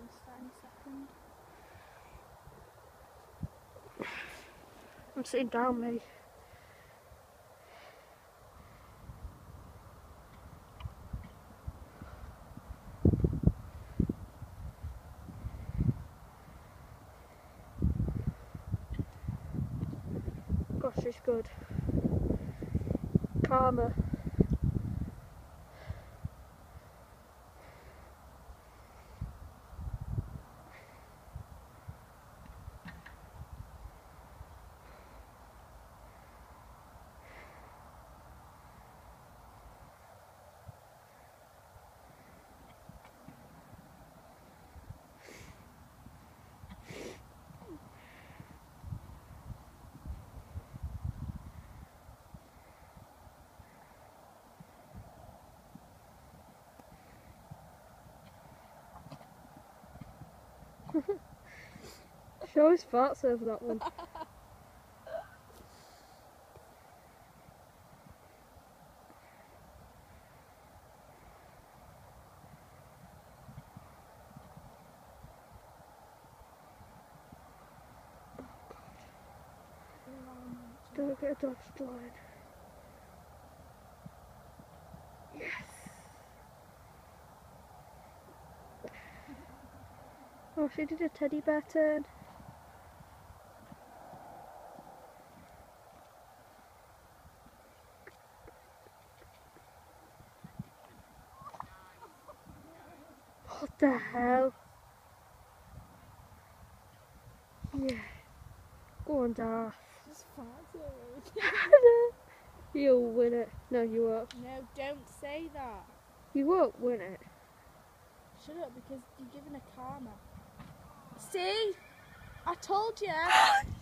any second. I'm sitting down, mate. Gosh, it's good. Calmer. Show his farts over that one. Don't get a dodged line. Yes! Oh, she did a teddy bear turn. What the hell? Yeah. Go on, Darth. Just fancy You'll win it. No, you won't. No, don't say that. You won't win it. Shut up, because you're giving a karma. See? I told you.